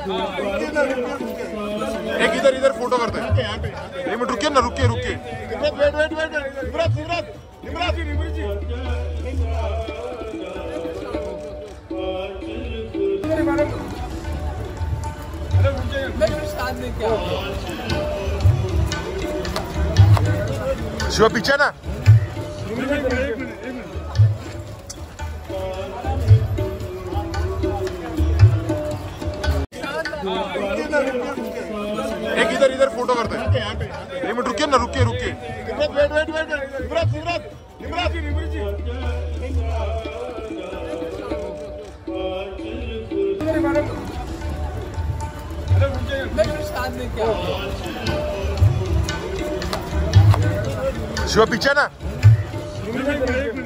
एक इधर इधर फोटो करते हैं। एक मिनट रुकिए ना, रुकिए रुकिए। Wait wait wait Nimraj ji Shiva पीछे ना। एक इधर इधर फोटो करते हैं। एक मिनट रुकिए ना, रुकिए रुकिए। Wait wait wait Nimraj ji Shiva पीछे ना।